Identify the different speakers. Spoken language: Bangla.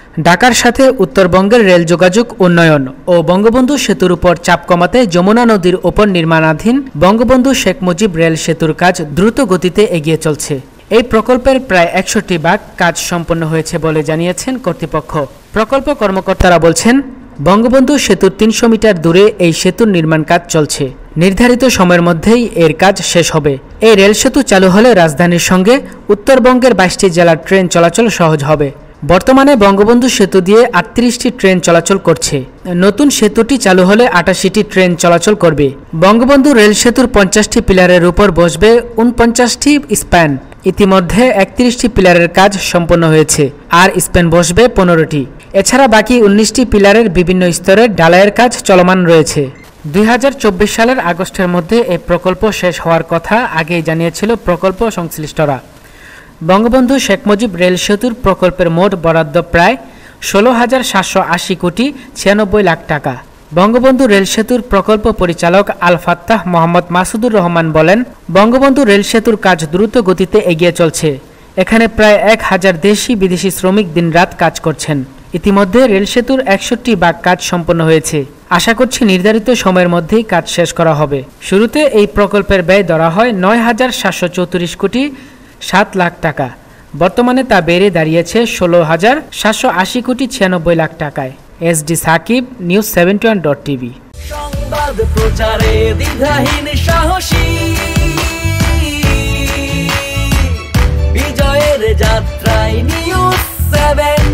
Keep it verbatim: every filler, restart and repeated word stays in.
Speaker 1: ঢাকার সাথে উত্তরবঙ্গের রেল যোগাযোগ উন্নয়ন ও বঙ্গবন্ধু সেতুর উপর চাপ কমাতে যমুনা নদীর ওপর নির্মাণাধীন বঙ্গবন্ধু শেখ মুজিব রেল সেতুর কাজ দ্রুত গতিতে এগিয়ে চলছে। এই প্রকল্পের প্রায় একশোটি ভাগ কাজ সম্পন্ন হয়েছে বলে জানিয়েছেন কর্তৃপক্ষ। প্রকল্প কর্মকর্তারা বলছেন, বঙ্গবন্ধু সেতুর তিনশো মিটার দূরে এই সেতুর নির্মাণ কাজ চলছে। নির্ধারিত সময়ের মধ্যেই এর কাজ শেষ হবে। এই রেল সেতু চালু হলে রাজধানীর সঙ্গে উত্তরবঙ্গের বাইশটি জেলার ট্রেন চলাচল সহজ হবে। বর্তমানে বঙ্গবন্ধু সেতু দিয়ে আটত্রিশটি ট্রেন চলাচল করছে। নতুন সেতুটি চালু হলে আটাশিটি ট্রেন চলাচল করবে। বঙ্গবন্ধু রেল সেতুর পঞ্চাশটি পিলারের উপর বসবে উনপঞ্চাশটি স্প্যান। ইতিমধ্যে একত্রিশটি পিলারের কাজ সম্পন্ন হয়েছে, আর স্প্যান বসবে পনেরোটি। এছাড়া বাকি উনিশটি পিলারের বিভিন্ন স্তরের ঢালাইয়ের কাজ চলমান রয়েছে। দুই হাজার চব্বিশ সালের আগস্টের মধ্যে এই প্রকল্প শেষ হওয়ার কথা আগেই জানিয়েছিল প্রকল্প সংশ্লিষ্টরা। বঙ্গবন্ধু শেখ মুজিব রেল সেতুর প্রকল্পের মোট বরাদ্দ প্রায় ষোলো হাজার সাতশো আশি কোটি ছিয়ানব্বই লাখ টাকা। বঙ্গবন্ধু রেল সেতুর প্রকল্প পরিচালক আল ফাত্তাহ মোহাম্মদ মাসুদুর রহমান বলেন, বঙ্গবন্ধু রেল সেতুর কাজ দ্রুত গতিতে এগিয়ে চলছে। এখানে প্রায় এক হাজার দেশি বিদেশি শ্রমিক দিনরাত কাজ করছেন। ইতিমধ্যে রেল সেতুর একষট্টি ভাগ কাজ সম্পন্ন হয়েছে। আশা করছি নির্ধারিত সময়ের মধ্যেই কাজ শেষ করা হবে। শুরুতে এই প্রকল্পের ব্যয় ধরা হয় নয় হাজার সাতশো চৌত্রিশ কোটি সাত লাখ টাকা। বর্তমানে তা বেড়ে দাঁড়িয়েছে ষোলো হাজার সাতশো আশি কোটি ছিয়ানব্বই লাখ টাকায়। S D Sakib, news seventy one dot TV.
Speaker 2: সংবাদ প্রচারে দ্বিধাহীন সাহসী, বিজয়ের যাত্রায় নিউজ সেভেন।